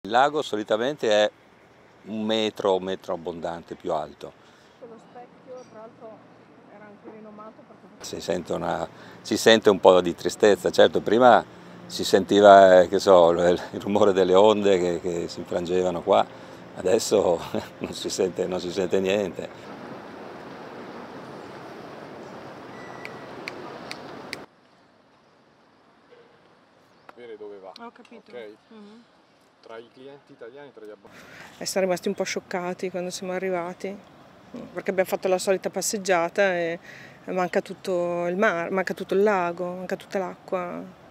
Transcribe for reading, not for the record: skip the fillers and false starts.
Il lago solitamente è un metro abbondante più alto. Quello specchio, tra l'altro, era anche rinomato perché... Si sente un po' di tristezza, certo prima si sentiva che so, il rumore delle onde che si infrangevano qua, adesso non si sente niente. Sapere dove va. Ho capito. Okay? Tra i clienti italiani, tra gli abbonati. Siamo rimasti un po' scioccati quando siamo arrivati, perché abbiamo fatto la solita passeggiata e manca tutto il mare, manca tutto il lago, manca tutta l'acqua.